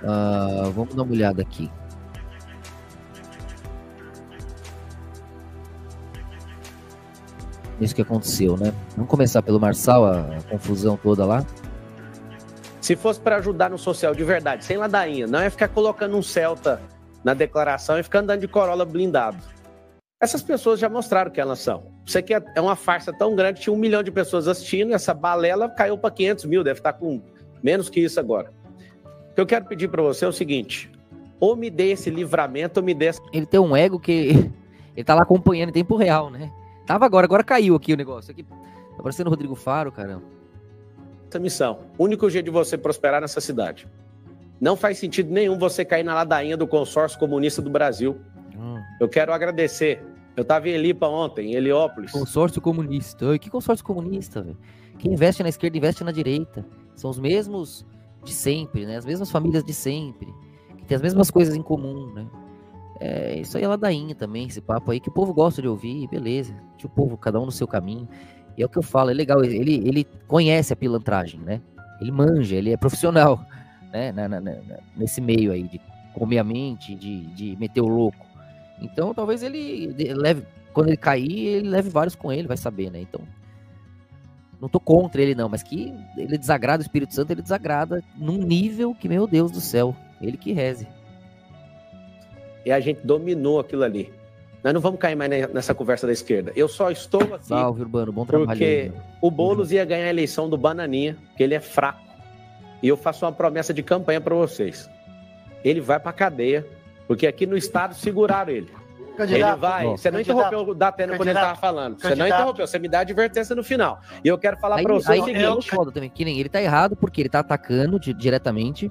Vamos dar uma olhada aqui. Isso que aconteceu, né? Vamos começar pelo Marçal, a confusão toda lá. Se fosse para ajudar no social de verdade, sem ladainha, não é ficar colocando um Celta na declaração e ficar andando de Corolla blindado. Essas pessoas já mostraram que elas são. Isso aqui é uma farsa tão grande, tinha 1 milhão de pessoas assistindo, e essa balela caiu para 500 mil, deve estar com menos que isso agora. O que eu quero pedir para você é o seguinte: ou me dê esse livramento, ou me dê... Ele tem um ego que ele tá lá acompanhando em tempo real, né? Tava agora caiu aqui o negócio. Aqui, tá parecendo o Rodrigo Faro, caramba. Essa missão, o único jeito de você prosperar nessa cidade. Não faz sentido nenhum você cair na ladainha do consórcio comunista do Brasil. Eu quero agradecer. Eu estava em Elipa ontem, em Heliópolis. Consórcio comunista. Ai, que consórcio comunista, velho? Quem investe na esquerda, investe na direita. São os mesmos de sempre, né? As mesmas famílias de sempre. Que tem as mesmas coisas em comum, né? Isso aí é ladainha também, esse papo aí que o povo gosta de ouvir, beleza. O povo, cada um no seu caminho. E é o que eu falo, é legal. Ele conhece a pilantragem, né? Ele manja, ele é profissional, né? Nesse meio aí de comer a mente, de meter o louco. Então, talvez ele leve, quando ele cair, ele leve vários com ele, vai saber, né? Então, não tô contra ele não, mas que ele desagrada o Espírito Santo, ele desagrada num nível que, meu Deus do céu, ele que reze. E a gente dominou aquilo ali. Nós não vamos cair mais nessa conversa da esquerda. Eu só estou aqui... Salve, Urbano, bom trabalho. Porque o Boulos ia ganhar a eleição do Bananinha, que ele é fraco. E eu faço uma promessa de campanha para vocês. Ele vai pra cadeia, porque aqui no estado seguraram ele. Candidato, ele vai. Você não interrompeu o Datena quando ele estava falando. Você não interrompeu, você me dá advertência no final. E eu quero falar para você o seguinte. Foda também, que nem ele tá errado porque ele tá atacando diretamente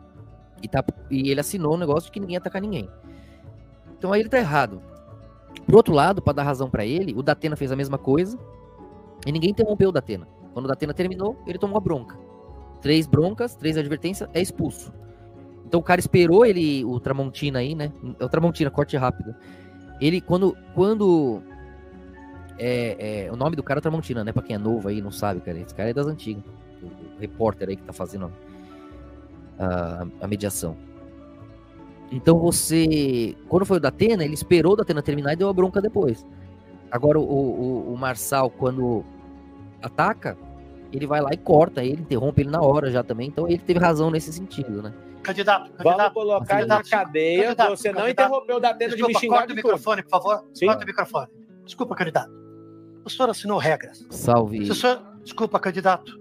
e ele assinou um negócio de que ninguém ia atacar ninguém. Então aí ele tá errado. Por outro lado, para dar razão para ele, o Datena fez a mesma coisa e ninguém interrompeu o Datena. Quando o Datena terminou, ele tomou uma bronca. 3 broncas, 3 advertências, é expulso. Então o cara esperou o Tramontina aí, né? É o Tramontina, corte rápido. Ele, quando o nome do cara é Tramontina, né? Pra quem é novo aí, não sabe, cara. Esse cara é das antigas. O repórter aí que tá fazendo a mediação. Então quando foi o Datena, ele esperou o Datena terminar e deu a bronca depois. Agora o Marçal, quando ataca, ele vai lá e corta ele, interrompe ele na hora já também. Então ele teve razão nesse sentido, né? Candidato. Vamos colocar ele na cadeia. Você não interrompeu o Datena de me xingar. Corta o microfone, por favor. Sim? Corta o microfone. Desculpa, candidato. O senhor assinou regras. Salve. Desculpa, candidato.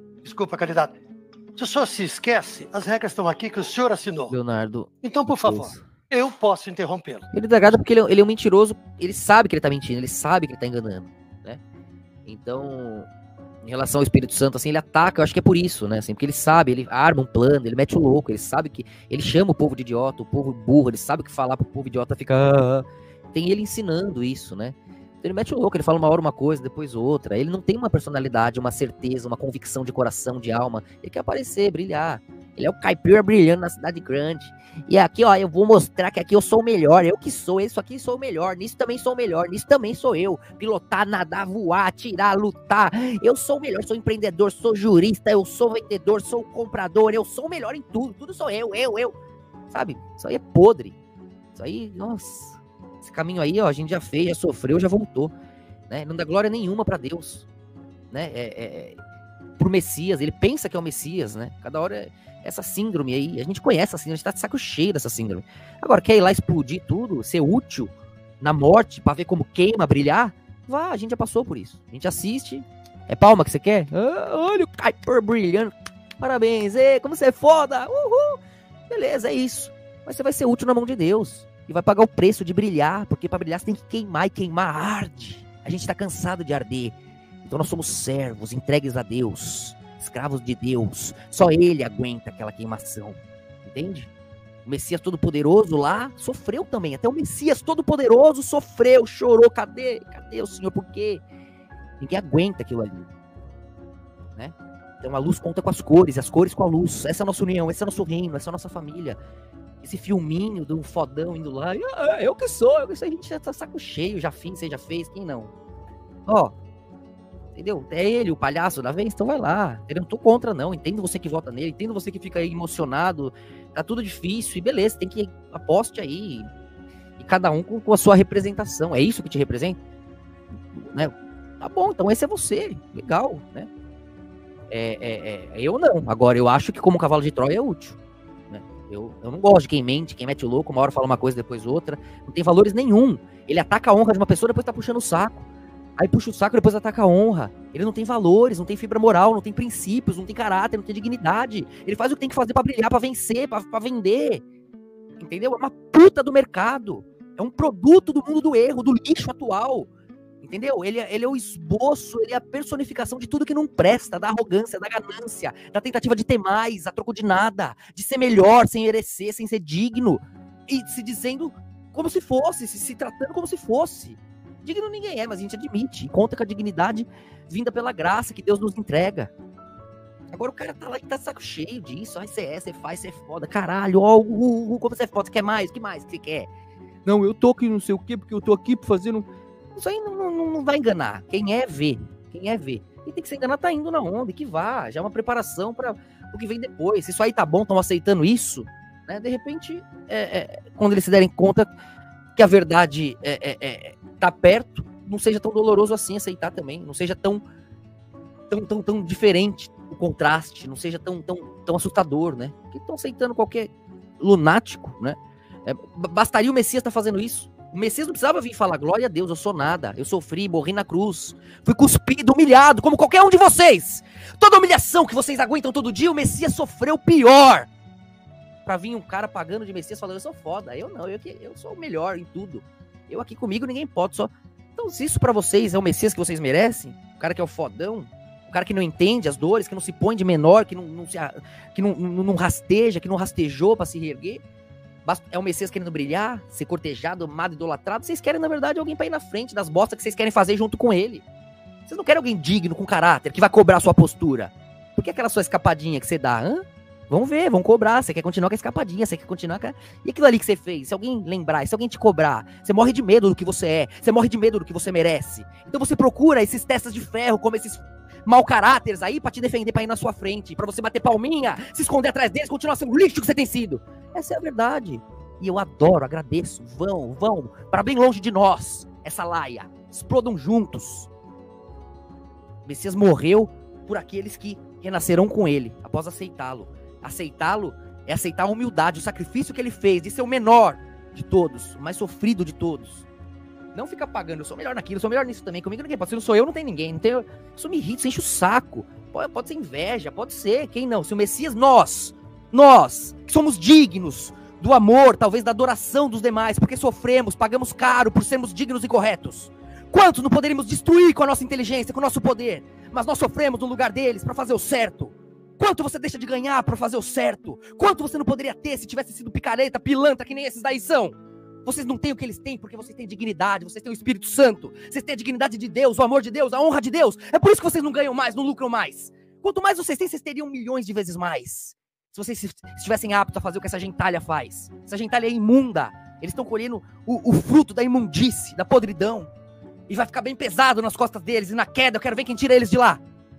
Se o senhor se esquece, as regras estão aqui que o senhor assinou. Leonardo. Então, por favor, eu posso interrompê-lo. Ele desagrada porque ele é um mentiroso. Ele sabe que ele tá mentindo, ele sabe que ele tá enganando, né? Então, em relação ao Espírito Santo, assim, ele ataca, eu acho que é por isso, né? Assim, porque ele sabe, ele arma um plano, ele mete o louco, ele sabe que... Ele chama o povo de idiota, o povo burro, ele sabe o que falar pro povo idiota, fica... Tem ele ensinando isso, né? Ele mete o louco, ele fala uma hora uma coisa, depois outra. Ele não tem uma personalidade, uma certeza, uma convicção de coração, de alma. Ele quer aparecer, brilhar. Ele é o caipira brilhando na cidade grande. E aqui, ó, eu vou mostrar que aqui eu sou o melhor. Eu que sou, isso aqui sou o melhor. Nisso também sou o melhor. Nisso também sou eu. Pilotar, nadar, voar, atirar, lutar. Eu sou o melhor, sou empreendedor, sou jurista, eu sou vendedor, sou comprador. Eu sou o melhor em tudo. Tudo sou eu. Sabe? Isso aí é podre. Isso aí, nossa... Esse caminho aí, ó, a gente já fez, já sofreu, já voltou, né? Não dá glória nenhuma pra Deus, né? Pro Messias, ele pensa que é o Messias, né? Cada hora é essa síndrome aí, a gente conhece a síndrome, a gente tá de saco cheio dessa síndrome. Agora, quer ir lá explodir tudo, ser útil na morte, pra ver como queima, brilhar? Vá, a gente já passou por isso. A gente assiste, é palma que você quer? Olha o Kuiper brilhando, parabéns, como você é foda, uhul! Beleza, é isso. Mas você vai ser útil na mão de Deus. E vai pagar o preço de brilhar, porque para brilhar você tem que queimar, e queimar arde. A gente tá cansado de arder. Então nós somos servos, entregues a Deus, escravos de Deus. Só Ele aguenta aquela queimação. Entende? O Messias Todo-Poderoso lá sofreu também. Até o Messias Todo-Poderoso sofreu, chorou. Cadê o Senhor? Por quê? Ninguém aguenta aquilo ali. Né? Então a luz conta com as cores, as cores com a luz. Essa é a nossa união, esse é o nosso reino, essa é a nossa família. Esse filminho do fodão indo lá, eu que sou, a gente já tá saco cheio, já fiz, você já fez, quem não? Ó, Entendeu? É ele, o palhaço da vez, então vai lá. Eu não tô contra, não. Entendo você que vota nele, entendo você que fica aí emocionado. Tá tudo difícil, e beleza, tem que aposte aí. E cada um com a sua representação. É isso que te representa? Né? Tá bom, então esse é você. Legal, né? Eu não. Agora, eu acho que como cavalo de Troia é útil. Né? Eu não gosto de quem mente, quem mete o louco, uma hora fala uma coisa, depois outra. Não tem valores nenhum. Ele ataca a honra de uma pessoa, depois tá puxando o saco. Aí puxa o saco, depois ataca a honra. Ele não tem valores, não tem fibra moral, não tem princípios, não tem caráter, não tem dignidade. Ele faz o que tem que fazer pra brilhar, pra vencer, pra vender. Entendeu? É uma puta do mercado. É um produto do mundo do erro, do lixo atual. Entendeu? Ele é o esboço, ele é a personificação de tudo que não presta, da arrogância, da ganância, da tentativa de ter mais, a troco de nada, de ser melhor, sem merecer, sem ser digno. E se dizendo como se fosse, se tratando como se fosse. Digno ninguém é, mas a gente admite. E conta com a dignidade vinda pela graça que Deus nos entrega. Agora o cara tá lá e tá saco cheio disso. Ai, você faz, você é foda. Caralho, como você é foda, você quer mais? O que mais que você quer? Não, eu tô aqui não sei o quê, porque eu tô aqui fazendo... Isso aí não vai enganar. Quem é, vê. Quem é, vê. E tem que se enganar, tá indo na onda, e que vá. Já é uma preparação para o que vem depois. Se isso aí tá bom, estão aceitando isso, né? De repente, quando eles se derem conta que a verdade tá perto, não seja tão doloroso assim aceitar também, não seja tão diferente o contraste, não seja tão assustador, né? Porque estão aceitando qualquer lunático, né? Bastaria o Messias estar fazendo isso. O Messias não precisava vir falar, glória a Deus, eu sou nada, eu sofri, morri na cruz, fui cuspido, humilhado, como qualquer um de vocês. Toda humilhação que vocês aguentam todo dia, o Messias sofreu pior. Pra vir um cara pagando de Messias falando, eu sou foda, eu não, eu sou o melhor em tudo. Eu aqui comigo ninguém pode, só... Então se isso pra vocês é o Messias que vocês merecem, o cara que é o fodão, o cara que não entende as dores, que não se põe de menor, que não rasteja, que não rastejou pra se reerguer, é o Messias querendo brilhar, ser cortejado, amado, idolatrado, vocês querem na verdade alguém pra ir na frente das bostas que vocês querem fazer junto com ele. Vocês não querem alguém digno, com caráter, que vai cobrar a sua postura. Por que aquela sua escapadinha que você dá, Vamos ver, vamos cobrar. Você quer continuar com a escapadinha, você quer continuar com a... E aquilo ali que você fez, se alguém lembrar, se alguém te cobrar, você morre de medo do que você é, você morre de medo do que você merece. Então você procura esses testas de ferro, como esses mau caráteres aí, pra te defender, pra ir na sua frente, pra você bater palminha, se esconder atrás deles, continuar sendo o lixo que você tem sido. Essa é a verdade. E eu adoro, agradeço. Vão, para bem longe de nós, essa laia. Explodam juntos. O Messias morreu por aqueles que renascerão com ele, após aceitá-lo. Aceitá-lo é aceitar a humildade, o sacrifício que ele fez, de ser o menor de todos, o mais sofrido de todos. Não fica pagando, eu sou melhor naquilo, eu sou melhor nisso também, comigo ninguém pode. Se não sou eu, não tem ninguém. Não tem... Isso me irrita, isso enche o saco. Pode ser inveja, pode ser, quem não? Se o Messias, nós, que somos dignos do amor, talvez da adoração dos demais, porque sofremos, pagamos caro por sermos dignos e corretos. Quantos não poderíamos destruir com a nossa inteligência, com o nosso poder? Mas nós sofremos no lugar deles para fazer o certo. Quanto você deixa de ganhar para fazer o certo? Quanto você não poderia ter se tivesse sido picareta, pilantra, que nem esses daí são? Vocês não têm o que eles têm, porque vocês têm dignidade, vocês têm o Espírito Santo, vocês têm a dignidade de Deus, o amor de Deus, a honra de Deus. É por isso que vocês não ganham mais, não lucram mais. Quanto mais vocês têm, vocês teriam milhões de vezes mais. Se vocês estivessem aptos a fazer o que essa gentalha faz. Essa gentalha é imunda. Eles estão colhendo o fruto da imundície, da podridão. E vai ficar bem pesado nas costas deles, e na queda eu quero ver quem tira eles de lá.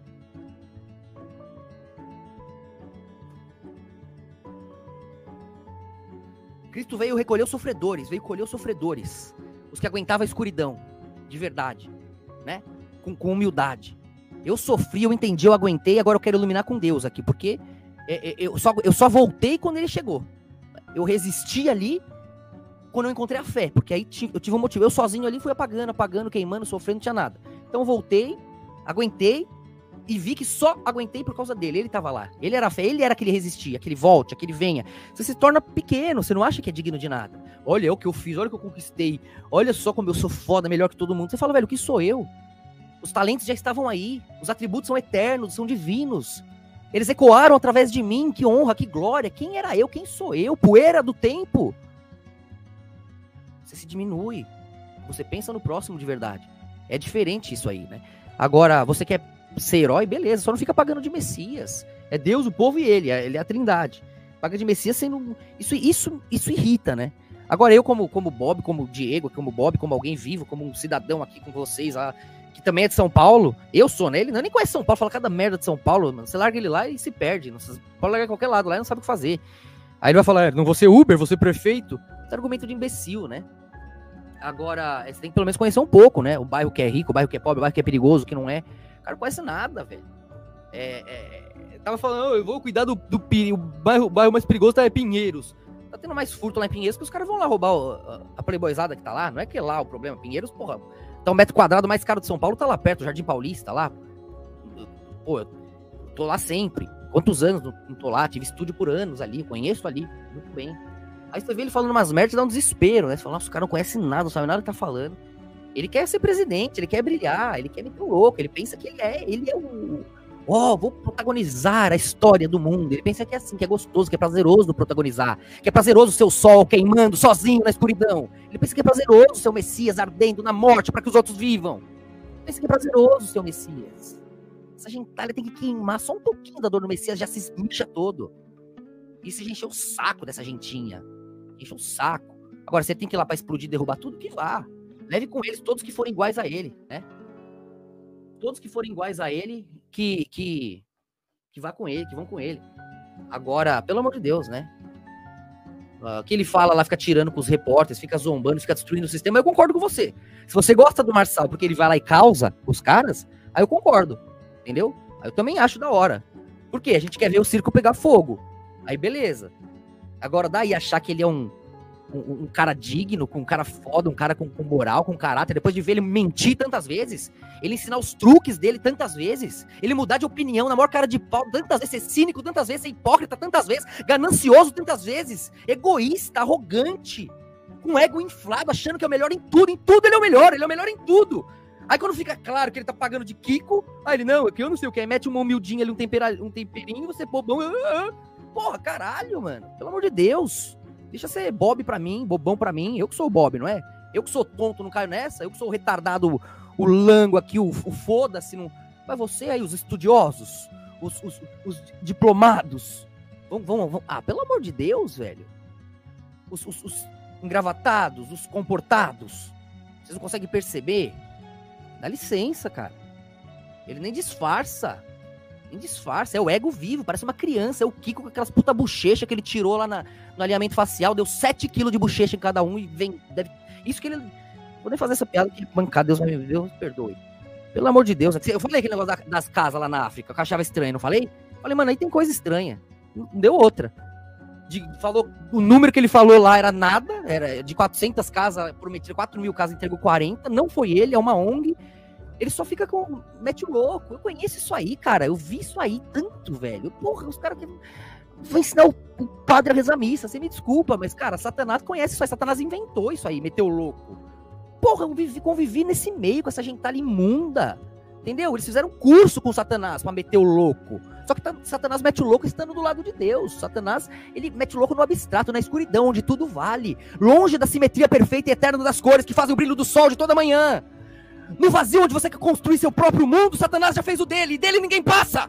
Cristo veio recolher os sofredores, os que aguentavam a escuridão, de verdade, né? Com humildade. Eu sofri, eu entendi, eu aguentei, agora eu quero iluminar com Deus aqui, porque eu só voltei quando ele chegou. Eu resisti ali quando eu encontrei a fé, porque aí eu tive um motivo. Eu sozinho ali fui apagando, queimando, sofrendo, não tinha nada. Então eu voltei, aguentei, e vi que só aguentei por causa dele. Ele tava lá. Ele era a fé, ele era aquele resistia, aquele volte, aquele venha. Você se torna pequeno, você não acha que é digno de nada. Olha o que eu fiz, olha o que eu conquistei. Olha só como eu sou foda, melhor que todo mundo. Você fala, velho, o que sou eu? Os talentos já estavam aí. Os atributos são eternos, são divinos. Eles ecoaram através de mim. Que honra, que glória. Quem era eu? Quem sou eu? Poeira do tempo. Você se diminui. Você pensa no próximo de verdade. É diferente isso aí, né? Agora, você quer ser herói, beleza, só não fica pagando de Messias. É Deus, o povo e ele é a trindade. Paga de Messias sendo... Isso irrita, né? Agora eu como Bob, como Diego, como Bob, como alguém vivo, como um cidadão aqui com vocês lá, que também é de São Paulo, eu sou, né? Ele não nem conhece São Paulo, fala cada merda de São Paulo, mano. Você larga ele lá e se perde. Você pode largar em qualquer lado lá e não sabe o que fazer. Aí ele vai falar, não vou ser Uber, vou ser prefeito. Esse é argumento de imbecil, né? Agora, você tem que pelo menos conhecer um pouco, né? O bairro que é rico, o bairro que é pobre, o bairro que é perigoso, o que não é. O cara não conhece nada, velho. Tava falando, eu vou cuidar do o bairro mais perigoso tá em Pinheiros. Tá tendo mais furto lá em Pinheiros que os caras vão lá roubar a playboyzada que tá lá. Não é que é lá o problema. Pinheiros, porra, tá 1 metro quadrado mais caro de São Paulo, tá lá perto, o Jardim Paulista, lá. Pô, eu tô lá sempre. Quantos anos não tô lá? Tive estúdio por anos ali, conheço ali, muito bem. Aí você vê ele falando umas merdas e dá um desespero, né? Você fala, nossa, o cara não conhece nada, não sabe nada que tá falando. Ele quer ser presidente, ele quer brilhar, ele quer meter o louco, ele pensa que ele é o... vou protagonizar a história do mundo. Ele pensa que é assim, que é gostoso, que é prazeroso protagonizar, que é prazeroso o seu sol queimando sozinho na escuridão. Ele pensa que é prazeroso o seu Messias ardendo na morte para que os outros vivam. Ele pensa que é prazeroso o seu Messias. Essa gentalha tem que queimar só um pouquinho da dor do Messias, já se esmicha todo. E se encher o saco dessa gentinha. Enche o saco. Agora, você tem que ir lá pra explodir e derrubar tudo, que vá. Leve com eles todos que forem iguais a ele, né? Todos que forem iguais a ele, que vá com ele, que vão com ele. Agora, pelo amor de Deus, né? O que ele fala lá, fica tirando com os repórteres, fica zombando, fica destruindo o sistema, eu concordo com você. Se você gosta do Marçal porque ele vai lá e causa os caras, aí eu concordo, entendeu? Aí eu também acho da hora. Por quê? A gente quer ver o circo pegar fogo. Aí beleza. Agora daí achar que ele é um cara digno, um cara foda, um cara com moral, com caráter, depois de ver ele mentir tantas vezes, ele ensinar os truques dele tantas vezes, ele mudar de opinião na maior cara de pau tantas vezes, ser cínico tantas vezes, ser hipócrita tantas vezes, ganancioso tantas vezes, egoísta, arrogante, com ego inflado, achando que é o melhor em tudo ele é o melhor em tudo. Aí quando fica claro que ele tá pagando de Kiko, aí ele, não, é que eu não sei o que, aí mete uma humildinha ali, um temperinho, você bobão, porra, caralho, mano, pelo amor de Deus. Deixa ser Bob pra mim, bobão pra mim. Eu que sou o Bob, não é? Eu que sou tonto, não caio nessa. Eu que sou o retardado, o lango aqui, o foda-se. Não... Mas você aí, os estudiosos, os diplomados. Vamos. Ah, pelo amor de Deus, velho. Os engravatados, os comportados. Vocês não conseguem perceber? Dá licença, cara. Ele nem disfarça. É o ego vivo, parece uma criança. É o Kiko com aquelas puta bochecha que ele tirou lá no alinhamento facial. Deu 7 quilos de bochecha em cada um e vem... Isso que ele... Vou nem fazer essa piada que mancada, Deus me perdoe. Pelo amor de Deus. Eu falei aquele negócio das casas lá na África, que eu achava estranho, não falei? Falei, mano, aí tem coisa estranha. Não deu outra. O número que ele falou lá era nada, era de 400 casas, prometeu 4 mil casas, entregou 40. Não foi ele, é uma ONG. Ele só fica com... Mete o louco. Eu conheço isso aí, cara. Eu vi isso aí tanto, velho. Porra, os caras que... Vão ensinar o padre a rezar missa. Você me desculpa, mas, cara, Satanás conhece isso aí. Satanás inventou isso aí, meteu o louco. Porra, eu convivi nesse meio com essa gentalha imunda. Entendeu? Eles fizeram curso com Satanás pra meter o louco. Só que Satanás mete o louco estando do lado de Deus. Satanás, ele mete o louco no abstrato, na escuridão, onde tudo vale. Longe da simetria perfeita e eterna das cores que fazem o brilho do sol de toda manhã. No vazio onde você quer construir seu próprio mundo, Satanás já fez o dele, e dele ninguém passa.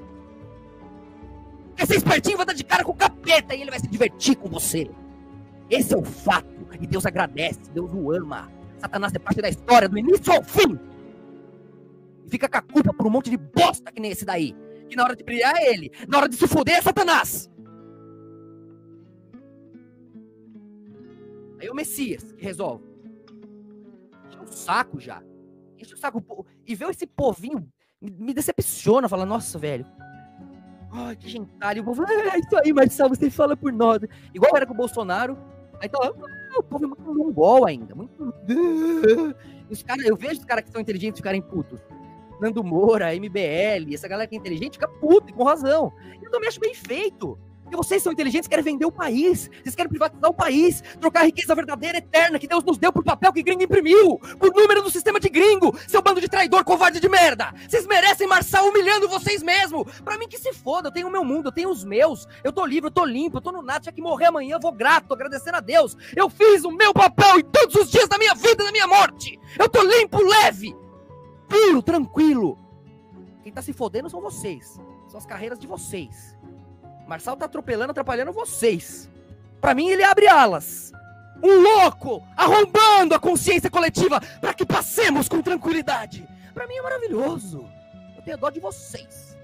Quer ser espertinho, vai dar de cara com o capeta e ele vai se divertir com você. Esse é o fato, e Deus agradece, Deus o ama. Satanás é parte da história, do início ao fim. E fica com a culpa por um monte de bosta que nem esse daí. Que na hora de brilhar é ele, na hora de se foder é Satanás. Aí é o Messias que resolve. Enche o saco já. Enche o saco. E ver esse povinho me decepciona. Fala, nossa, velho. Ai, que gentalho. O povo, isso aí, Marçal, você fala por nós. Igual era com o Bolsonaro. Aí tá lá, o povo é muito mongol ainda. Muito... Os cara, eu vejo os caras que são inteligentes ficarem putos. Nando Moura, MBL, essa galera que é inteligente fica puta, e com razão. Eu também acho bem feito. Porque vocês são inteligentes, querem vender o país. Vocês querem privatizar o país, trocar a riqueza verdadeira, eterna, que Deus nos deu por papel que gringo imprimiu, por número do sistema de gringo, seu bando de traidor, covarde de merda. Vocês merecem Marçal humilhando vocês mesmo. Pra mim que se foda, eu tenho o meu mundo, eu tenho os meus. Eu tô livre, eu tô limpo, eu tô no nato, tinha que morrer amanhã, eu vou grato, agradecendo a Deus. Eu fiz o meu papel em todos os dias da minha vida e da minha morte. Eu tô limpo, leve, puro, tranquilo. Quem tá se fodendo são vocês. São as carreiras de vocês. Marçal tá atropelando, atrapalhando vocês. Pra mim, ele abre alas. Um louco arrombando a consciência coletiva para que passemos com tranquilidade. Pra mim é maravilhoso. Eu tenho dó de vocês.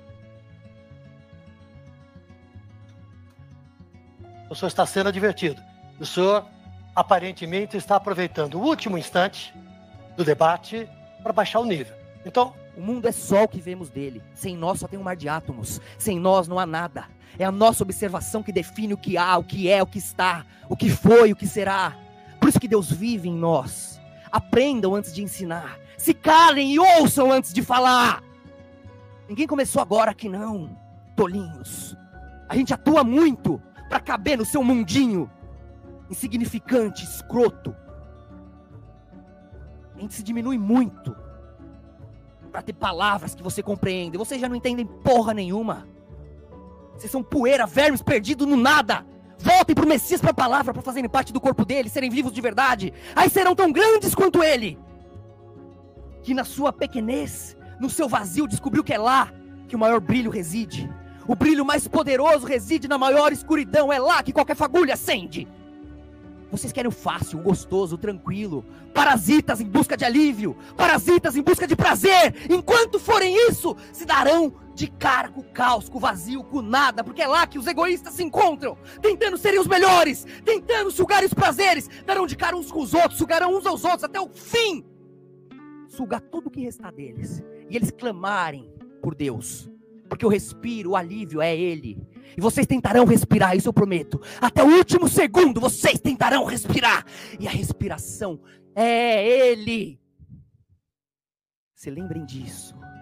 O senhor está sendo advertido. O senhor, aparentemente, está aproveitando o último instante do debate para baixar o nível. Então, o mundo é só o que vemos dele. Sem nós só tem um mar de átomos. Sem nós não há nada. É a nossa observação que define o que há, o que é, o que está, o que foi, o que será. Por isso que Deus vive em nós. Aprendam antes de ensinar. Se calem e ouçam antes de falar. Ninguém começou agora aqui não, tolinhos. A gente atua muito para caber no seu mundinho insignificante, escroto. A gente se diminui muito para ter palavras que você compreende. Vocês já não entendem porra nenhuma. Vocês são poeira, vermes perdidos no nada. Voltem pro Messias, pra palavra, para fazerem parte do corpo dele, serem vivos de verdade. Aí serão tão grandes quanto ele, que na sua pequenez, no seu vazio, descobriu que é lá que o maior brilho reside. O brilho mais poderoso reside na maior escuridão. É lá que qualquer fagulha acende. Vocês querem o fácil, o gostoso, o tranquilo. Parasitas em busca de alívio. Parasitas em busca de prazer. Enquanto forem isso, se darão de cara com o caos, com o vazio, com o nada. Porque é lá que os egoístas se encontram. Tentando serem os melhores. Tentando sugar os prazeres. Darão de cara uns com os outros. Sugarão uns aos outros até o fim. Sugar tudo o que restar deles. E eles clamarem por Deus. Porque o respiro, o alívio é Ele. E vocês tentarão respirar, isso eu prometo. Até o último segundo vocês tentarão respirar. E a respiração é Ele. Se lembrem disso.